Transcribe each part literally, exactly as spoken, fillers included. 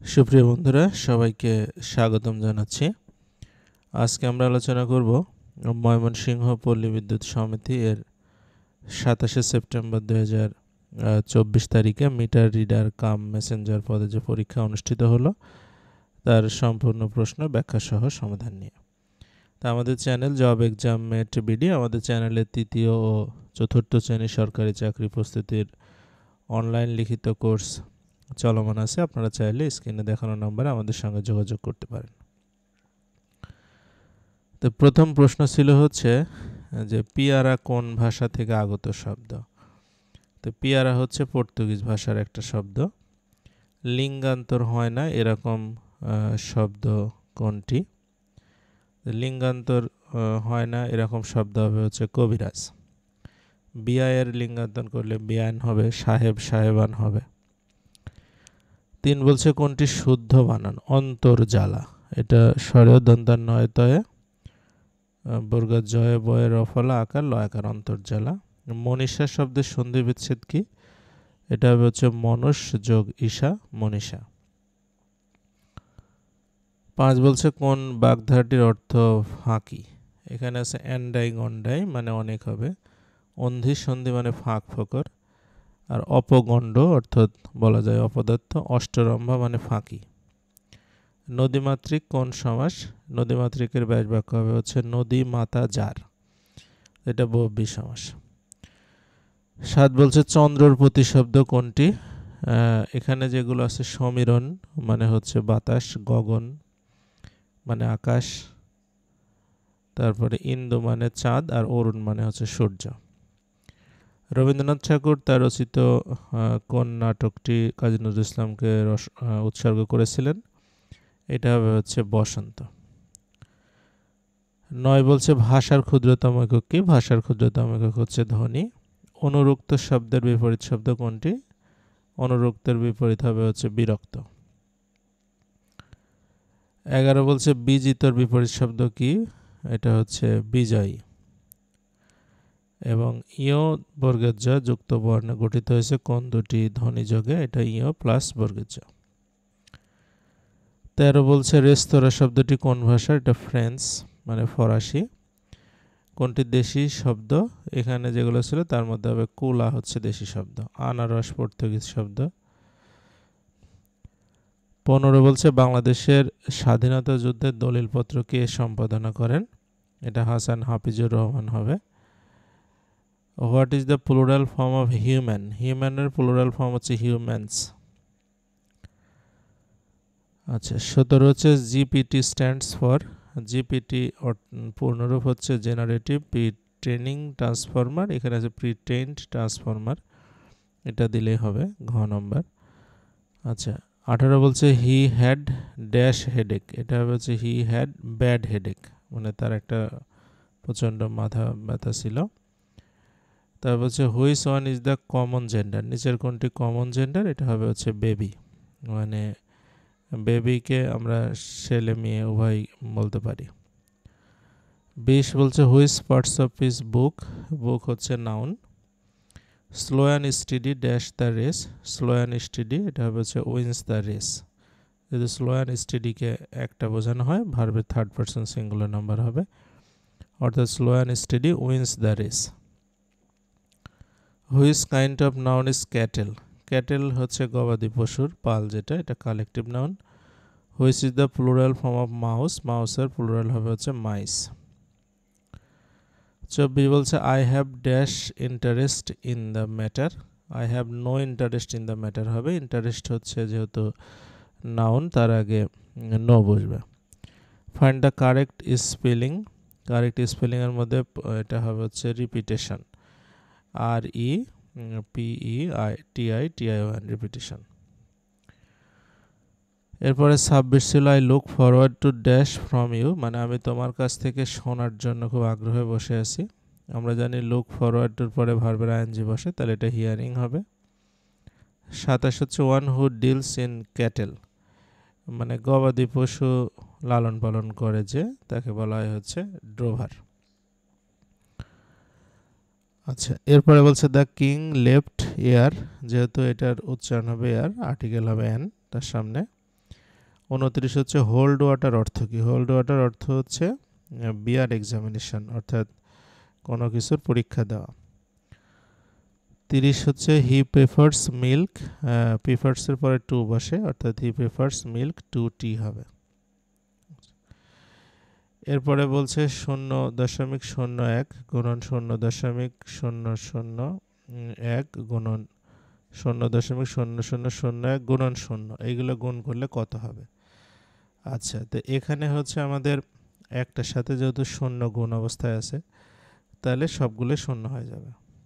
সুপ্রিয় বন্ধুরা, সবাইকে স্বাগতম জানাচ্ছি। আজকে আমরা আলোচনা করব ময়মনসিংহ পল্লী বিদ্যুৎ সমিতি এর সাতাশে সেপ্টেম্বর দুই হাজার চব্বিশ তারিখে মিটার রিডার কাম মেসেঞ্জার পদে যে পরীক্ষা অনুষ্ঠিত হলো তার সম্পূর্ণ প্রশ্ন ব্যাখ্যা সহ সমাধান নিয়ে। তা আমাদের channel job exam mate BD, আমাদের চ্যানেলের তৃতীয় ও চতুর্থ শ্রেণীর সরকারি চাকরি প্রস্তুতির অনলাইন লিখিত কোর্স চলমান আছে। আপনারা চাইলে স্ক্রিনে দেখানো নম্বরে আমাদের সঙ্গে যোগাযোগ করতে পারেন। তো প্রথম প্রশ্ন ছিল হচ্ছে যে পিয়ারা কোন ভাষা থেকে আগত শব্দ? তো পিয়ারা হচ্ছে পর্তুগিজ ভাষার একটা শব্দ। লিঙ্গান্তর হয় না এরকম শব্দ কোনটি? লিঙ্গান্তর হয় না এরকম শব্দ হবে হচ্ছে কবিরাজ। বিআইয়ের লিঙ্গান্তর করলে বিআইন হবে, সাহেব সাহেবান হবে। তিন বলছে কোনটি শুদ্ধ বানান? অন্তর্জালা। এটা স্বরে দন্তান্বয় তয়ে বর্গা জয় বয়ে রফলা আকার লয়াকার অন্তর্জালা। মনীষা শব্দের সন্ধি বিচ্ছেদ কি? এটা হবে হচ্ছে মনস যোগ ঈশা, মনীষা। পাঁচ বলছে কোন বাগধারাটির অর্থ ফাঁকি? এখানে আছে এন্ডাই গন্ডাই মানে অনেক হবে, অন্ধি সন্ধি মানে ফাঁক ফোকর, আর অপগণ্ড অর্থাৎ বলা যায় অপদার্থ, অষ্টরম্ভা মানে ফাঁকি। নদীমাতৃক কোন সমাস? নদীমাতৃকের ব্যাস বাক্য হবে হচ্ছে নদী মাতা যার, এটা বহুব্রী সমাস। সাত বলছে চন্দ্রর প্রতিশব্দ কোনটি? এখানে যেগুলো আছে সমীরণ মানে হচ্ছে বাতাস, গগন মানে আকাশ, তারপরে ইন্দু মানে চাঁদ, আর অরুণ মানে হচ্ছে সূর্য। রবীন্দ্রনাথ ঠাকুর তার রচিত কোন নাটকটি কাজী নজরুল ইসলামকে উৎসর্গ করেছিলেন? এটা হবে হচ্ছে বসন্ত। নয় বলছে ভাষার ক্ষুদ্রতম একক কি? ভাষার ক্ষুদ্রতম একক হচ্ছে ধ্বনি। অনুরুক্ত শব্দের বিপরীত শব্দ কোনটি? অনুরুক্তের বিপরীত হবে হচ্ছে বিরক্ত। এগারো বলছে বিজিতর বিপরীত শব্দ কি? এটা হচ্ছে বিজয়ী। এবং ইয় বর্গের জ যুক্ত বর্ণে গঠিত হয়েছে কোন দুটি ধ্বনি যোগে? এটা ইয় প্লাস বর্গের জ। তেরো বলছে রেস্তোরাঁ শব্দটি কোন ভাষা? এটা ফ্রেঞ্চ মানে ফরাসি। কোনটি দেশি শব্দ? এখানে যেগুলো ছিল তার মধ্যে হবে কুলা হচ্ছে দেশি শব্দ, আনারস পর্তুগিজ শব্দ। পনেরো বলছে বাংলাদেশের স্বাধীনতা যুদ্ধের দলিলপত্র কে সম্পাদনা করেন? এটা হাসান হাফিজুর রহমান হবে। What is the plural form of human? হিউম্যানের প্লুরাল ফর্ম হচ্ছে হিউম্যানস। আচ্ছা, সতেরো হচ্ছে জিপিটি স্ট্যান্ডস ফর? জিপিটি পূর্ণরূপ হচ্ছে জেনারেটিভ প্রি ট্রেনিং ট্রান্সফরমার, এখানে আছে প্রি ট্রেন্ড ট্রান্সফরমার, এটা দিলেই হবে ঘ নম্বর। আচ্ছা, আঠারো বলছে হি হ্যাড ড্যাশ হেডেক, এটা হবে হচ্ছে হি হ্যাড ব্যাড হেডেক, মানে তার একটা প্রচণ্ড মাথা ব্যথা ছিল। তারপর হচ্ছে which one is the common gender? নিচের কোনটি কমন জেন্ডার? এটা হবে হচ্ছে বেবি, মানে বেবিকে আমরা ছেলে মেয়ে উভয় বলতে পারি। বিশ বলছে which parts of his book? Book হচ্ছে noun. Slow and steady dash the race, slow and steady এটা হবে হচ্ছে উইন্স দ্য রেস। যদি স্লো অ্যান্ড স্টেডিকে একটা বোঝানো হয় ভার্বের থার্ড পারসন সিঙ্গুলার নাম্বার হবে, অর্থাৎ slow and steady wins the race. Which kind of noun is cattle? Cattle হচ্ছে গবাদি পশুর পাল, যেটা এটা collective noun. Which is the plural form of mouse? মাউসের প্লুরাল হবে হচ্ছে মাইস। চব্বিশ বলছে I have dash interest in the matter? I have no interest in the matter হবে, ইন্টারেস্ট হচ্ছে যেহেতু নাউন তার আগে নো বসবে। Find the correct spelling? Correct স্পেলিংয়ের মধ্যে এটা হবে হচ্ছে repetition, R E P E I T I T I one, repetition. এরপরে ছাব্বিশ ছিল I look forward to dash from you, মানে আমি তোমার কাছ থেকে শোনার জন্য খুব আগ্রহে বসে আছি। আমরা জানি লুক ফরওয়ার্ড টুর পরে ভার্বের আইএনজি বসে, তাহলে এটা হিয়ারিং হবে। সাতাশ হচ্ছে one who deals in cattle, মানে গবাদি পশু লালন পালন করে যে, তাকে বলা হয় হচ্ছে ড্রোভার। আচ্ছা, এরপরে বলছে দ্য কিং লেফট এয়ার, যেহেতু এটার উচ্চারণ হবে এয়ার, আর্টিকেল হবে অ্যান তার সামনে। উনত্রিশ হচ্ছে হোল্ড ওয়াটার অর্থ কি? হোল্ড ওয়াটার অর্থ হচ্ছে বিয়ার এক্সামিনেশন, অর্থাৎ কোনো কিছুর পরীক্ষা দেওয়া। তিরিশ হচ্ছে হি প্রেফার্স মিল্ক, প্রেফার্সের পরে টু বসে, অর্থাৎ he prefers milk to tea হবে। এরপরে বলছে শূন্য দশমিক শূন্য এক গুণন শূন্য দশমিক শূন্য শূন্য এক গুণন শূন্য দশমিক শূন্য শূন্য শূন্য এক গুণন শূন্য, এইগুলো গুণ করলে কত হবে? আচ্ছা, তো এখানে হচ্ছে আমাদের একটার সাথে যেহেতু শূন্য গুণ অবস্থায় আছে, তাহলে সবগুলো শূন্য হয়ে যাবে।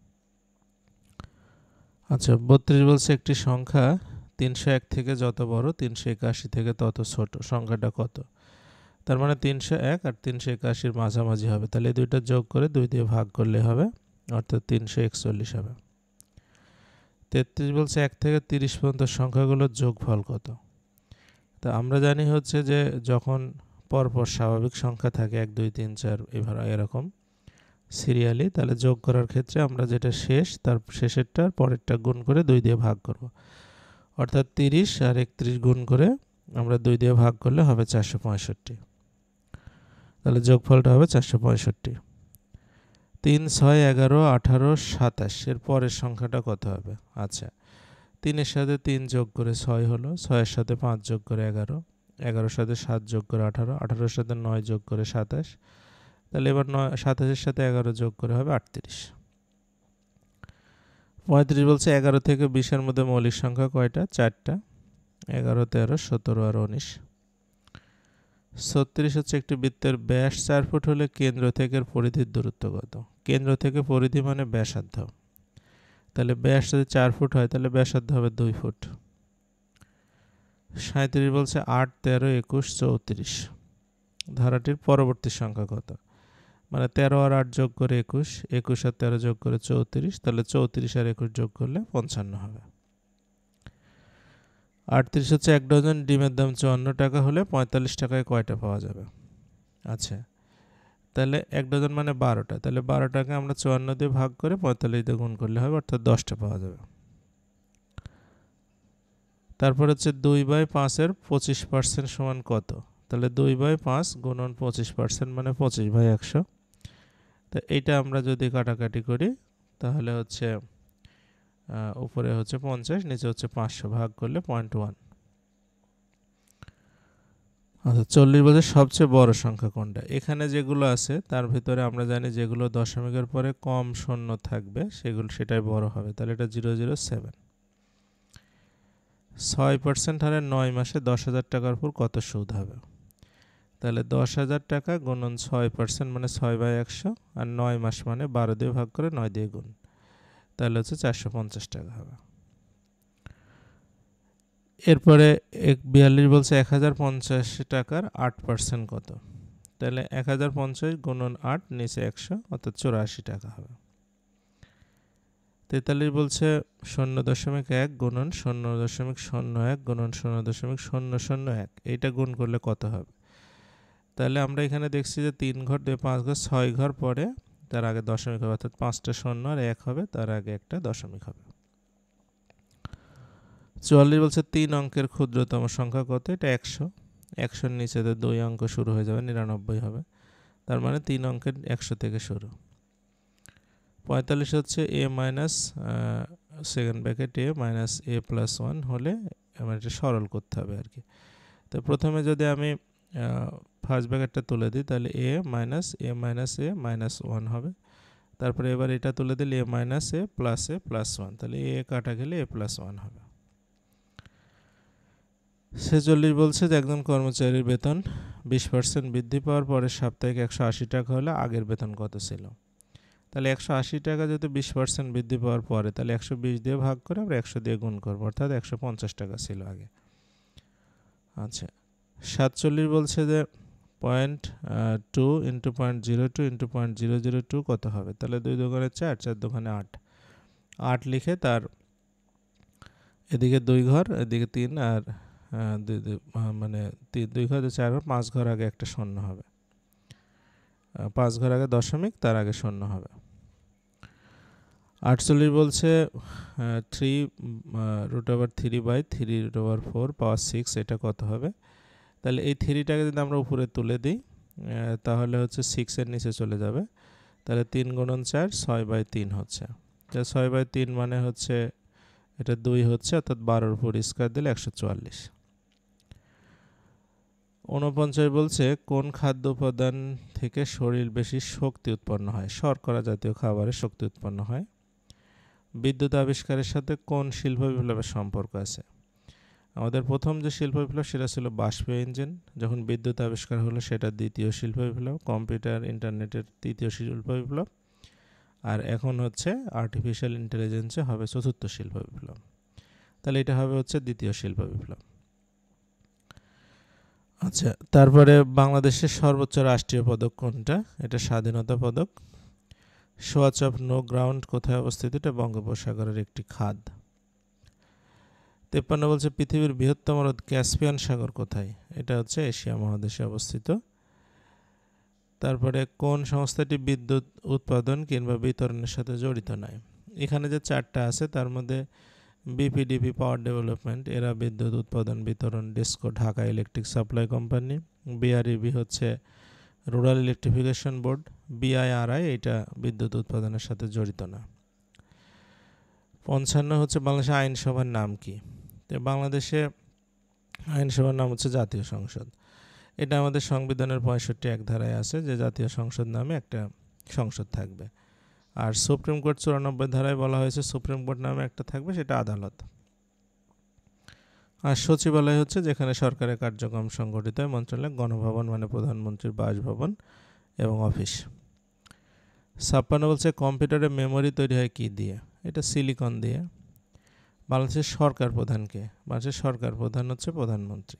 আচ্ছা, বত্রিশ বলছে একটি সংখ্যা তিনশো এক থেকে যত বড় তিনশো একাশি থেকে তত ছোট, সংখ্যাটা কত? তার মানে তিনশো এক আর তিনশো একাশির মাঝামাঝি হবে, তাহলে এই দুইটা যোগ করে দুই দিয়ে ভাগ করলে হবে, অর্থাৎ তিনশো একচল্লিশ হবে। তেত্রিশ বলছে এক থেকে তিরিশ পর্যন্ত সংখ্যাগুলোর যোগফল কত? তা আমরা জানি হচ্ছে যে যখন পরপর স্বাভাবিক সংখ্যা থাকে এক দুই তিন চার এভাবে এরকম সিরিয়ালি, তাহলে যোগ করার ক্ষেত্রে আমরা যেটা শেষ তার শেষেরটার পরেরটা গুণ করে দুই দিয়ে ভাগ করব, অর্থাৎ তিরিশ আর একত্রিশ গুণ করে আমরা দুই দিয়ে ভাগ করলে হবে চারশো পঁয়ষট্টি, তাহলে যোগফলটা হবে চারশো পঁয়ষট্টি। তিন ছয় এগারো আঠারো সাতাশ এর পরের সংখ্যাটা কত হবে? আচ্ছা, তিনের সাথে তিন যোগ করে ছয় হলো, ছয়ের সাথে পাঁচ যোগ করে এগারো, এগারোর সাথে সাত যোগ করে আঠারো, আঠারোর সাথে নয় যোগ করে সাতাশ, তাহলে এবার নয় সাতাশের সাথে এগারো যোগ করে হবে আটত্রিশ। পঁয়ত্রিশ বলছে এগারো থেকে বিশের মধ্যে মৌলিক সংখ্যা কয়টা? চারটা, এগারো তেরো সতেরো আর উনিশ। ছত্রিশ হচ্ছে একটি বৃত্তের ব্যাস চার ফুট হলে কেন্দ্র থেকে পরিধির দূরত্ব কত? কেন্দ্র থেকে পরিধি মানে ব্যাসার্ধ, তাহলে ব্যাস যদি চার ফুট হয় তাহলে ব্যাসার্ধ হবে দুই ফুট। সাঁত্রিশ বলছে আট তেরো একুশ চৌত্রিশ ধারাটির পরবর্তী সংখ্যা কত? মানে তেরো আর আট যোগ করে একুশ, একুশ আর তেরো যোগ করে চৌত্রিশ, তাহলে চৌত্রিশ আর একুশ যোগ করলে পঞ্চান্ন হবে। আটত্রিশ হচ্ছে এক ডজন ডিমের দাম চুয়ান্ন টাকা হলে পঁয়তাল্লিশ টাকায় কয়টা পাওয়া যাবে? আচ্ছা, তাহলে এক ডজন মানে বারোটা, তাহলে বারোটাকে আমরা চুয়ান্ন দিয়ে ভাগ করে পঁয়তাল্লিশ দিয়ে গুণ করলে হবে, অর্থাৎ দশটা পাওয়া যাবে। তারপর হচ্ছে দুই বাই পাঁচের পঁচিশ পার্সেন্ট সমান কত? তাহলে দুই বাই পাঁচ গুণন পঁচিশ পার্সেন্ট মানে পঁচিশ বাই একশো। তো এইটা আমরা যদি কাটাকাটি করি তাহলে হচ্ছে উপরে হচ্ছে পঞ্চাশ, নিচে হচ্ছে পাঁচশো, ভাগ করলে পয়েন্ট ওয়ান। আচ্ছা, চল্লিশ বছর সবচেয়ে বড় সংখ্যা কোনটা? এখানে যেগুলো আছে তার ভিতরে আমরা জানি যেগুলো দশমিকের পরে কম শূন্য থাকবে সেগুলো সেটাই বড় হবে, তাহলে এটা জিরো জিরো সেভেন। ছয় পার্সেন্ট হারে নয় মাসে দশ হাজার টাকার উপর কত সুদ হবে? তাহলে দশ হাজার টাকা গুণন ছয় পার্সেন্ট মানে ছয় বাই একশো, আর নয় মাস মানে বারো দিয়ে ভাগ করে নয় দিয়ে গুণ, তাহলে হচ্ছে চারশো পঞ্চাশ টাকা হবে। এরপরে এক বিয়াল্লিশ বলছে এক হাজার পঞ্চাশ টাকার আট পার্সেন্ট কত? তাহলে এক হাজার পঞ্চাশ গুণন আট নিচে একশো, অর্থাৎ চুরাশি টাকা হবে। তেতাল্লিশ বলছে শূন্য দশমিক এক গুণন শূন্য দশমিক শূন্য এক গুণন শূন্য দশমিক শূন্য শূন্য এক, এইটা গুণ করলে কত হবে? তাহলে আমরা এখানে দেখছি যে তিন ঘর দুই পাঁচ ঘর ছয় ঘর পরে তার আগে দশমিক হবে, অর্থাৎ পাঁচটা শূন্য আর এক হবে, তার আগে একটা দশমিক হবে। চুয়াল্লিশ বলছে তিন অঙ্কের ক্ষুদ্রতম সংখ্যা কত? এটা একশো, একশোর নিচে দুই অঙ্ক শুরু হয়ে যাবে, নিরানব্বই হবে, তার মানে তিন অঙ্কের একশো থেকে শুরু। পঁয়তাল্লিশ হচ্ছে a minus second bracket a minus a plus one হলে আমার এটা সরল করতে হবে আর কি। তো প্রথমে যদি আমি ফার্স্ট ব্র্যাকেটটা তুলে দিই তাহলে a minus a minus a minus one হবে, তারপরে এবার এটা তুলে দিলে a minus a plus a plus one, তাহলে এ কাটা গেলে এ প্লাস ওয়ান হবে। ছেচল্লিশ বলছে যে একজন কর্মচারীর বেতন বিশ পার্সেন্ট বৃদ্ধি পাওয়ার পরে সাপ্তাহিক একশো আশি টাকা হলে আগের বেতন কত ছিল? তাহলে একশো আশি টাকা যদি বিশ পার্সেন্ট বৃদ্ধি পাওয়ার পরে তাহলে একশো বিশ দিয়ে ভাগ করে আমরা একশো দিয়ে গুণ করবো, অর্থাৎ একশো পঞ্চাশ টাকা ছিল আগে। আচ্ছা, সাতচল্লিশ বলছে যে point two into point zero two into point zero zero two কত হবে? তাহলে দুই দোকানে চার, চার দোকানে আট, আট লিখে তার এদিকে দুই ঘর এদিকে তিন আর দুই মানে তিন দুই ঘর চার ঘর পাঁচ ঘর আগে একটা শূন্য হবে, পাঁচ ঘর আগে দশমিক তার আগে শূন্য হবে। আটচল্লিশ বলছে three root over three by three root over four power six, এটা কত হবে? তাহলে এই থ্রিটাকে যদি আমরা উপরে তুলে দিই তাহলে হচ্ছে সিক্সের নিচে চলে যাবে, তাহলে তিন গুণন চার ছয় বাই তিন হচ্ছে। তাহলে ছয় বাই তিন মানে হচ্ছে এটা দুই হচ্ছে, অর্থাৎ বারোর উপর স্কোয়ার দিলে একশো চুয়াল্লিশ। ঊনপঞ্চাশ বলছে কোন খাদ্য উপাদান থেকে শরীর বেশি শক্তি উৎপন্ন হয়? শর্করা জাতীয় খাবারে শক্তি উৎপন্ন হয়। বিদ্যুৎ আবিষ্কারের সাথে কোন শিল্প বিপ্লবের সম্পর্ক আছে? আমাদের প্রথম যে শিল্প বিপ্লব সেটা ছিল বাষ্পীয় ইঞ্জিন, যখন বিদ্যুৎ আবিষ্কার হলো সেটা দ্বিতীয় শিল্প বিপ্লব, কম্পিউটার ইন্টারনেটের তৃতীয় শিল্প বিপ্লব, আর এখন হচ্ছে আর্টিফিশিয়াল ইন্টেলিজেন্সে হবে চতুর্থ শিল্প বিপ্লব। তাহলে এটা হবে হচ্ছে দ্বিতীয় শিল্প বিপ্লব। আচ্ছা, তারপরে বাংলাদেশের সর্বোচ্চ রাষ্ট্রীয় পদক কোনটা? এটা স্বাধীনতা পদক। সোয়াচ অফ নো গ্রাউন্ড কোথায় অবস্থিত? এটা বঙ্গোপসাগরের একটি খাদ। তেপ্পান্ন বলছে পৃথিবীর বৃহত্তম হ্রদ ক্যাসপিয়ান সাগর কোথায়? এটা হচ্ছে এশিয়া মহাদেশে অবস্থিত। তারপরে কোন সংস্থাটি বিদ্যুৎ উৎপাদন কিংবা বিতরণের সাথে জড়িত নয়? এখানে যে চারটা আছে তার মধ্যে বিপিডিপি পাওয়ার ডেভেলপমেন্ট, এরা বিদ্যুৎ উৎপাদন বিতরণ, DESCO Dhaka electric supply company, BREB হচ্ছে রুরাল ইলেকট্রিফিকেশন বোর্ড, বিআইআরআই এটা বিদ্যুৎ উৎপাদনের সাথে জড়িত না। পঞ্চান্ন হচ্ছে বাংলাদেশের আইনসভার নাম কি? তো বাংলাদেশে আইনসভার নাম হচ্ছে জাতীয় সংসদ। এটা আমাদের সংবিধানের পঁয়ষট্টি এক ধারায় আছে যে জাতীয় সংসদ নামে একটা সংসদ থাকবে। আর সুপ্রিম কোর্ট চুরানব্বই ধারায় বলা হয়েছে সুপ্রিম কোর্ট নামে একটা থাকবে, সেটা আদালত। আর সচিবালয় হচ্ছে যেখানে সরকারের কার্যক্রম সংগঠিত হয়। মন্ত্রণালয়, গণভবন মানে প্রধানমন্ত্রীর বাসভবন এবং অফিস। ছাপ্পান্ন বলছে কম্পিউটারে মেমোরি তৈরি হয় কি দিয়ে? এটা সিলিকন দিয়ে। বাংলাদেশের সরকার প্রধানকে? বাংলাদেশের সরকার প্রধান হচ্ছে প্রধানমন্ত্রী।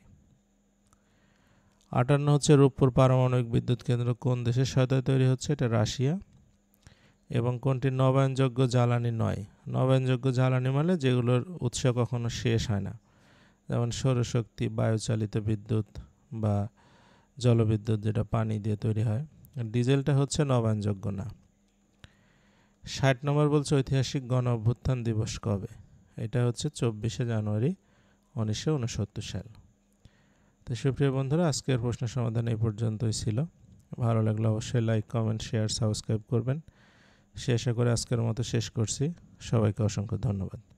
আটান্ন হচ্ছে রূপপুর পারমাণবিক বিদ্যুৎ কেন্দ্র কোন দেশের সহায়তায় তৈরি হচ্ছে? এটা রাশিয়া। এবং কোনটি নবায়নযোগ্য জ্বালানি নয়? নবায়নযোগ্য জ্বালানি মানে যেগুলোর উৎস কখনো শেষ হয় না, যেমন সৌরশক্তি, বায়ুচালিত বিদ্যুৎ বা জলবিদ্যুৎ যেটা পানি দিয়ে তৈরি হয়। ডিজেলটা হচ্ছে নবায়নযোগ্য না। ষাট নম্বর বলছে ঐতিহাসিক গণ অভ্যুত্থান দিবস কবে? এটা হচ্ছে চব্বিশে জানুয়ারি উনিশশো উনসত্তর সাল। তো সুপ্রিয় বন্ধুরা, আজকের প্রশ্ন সমাধান এই পর্যন্তই ছিল। ভালো লাগলে অবশ্যই লাইক, কমেন্ট, শেয়ার, সাবস্ক্রাইব করবেন। শেষ করে আজকের মতো শেষ করছি। সবাইকে অসংখ্য ধন্যবাদ।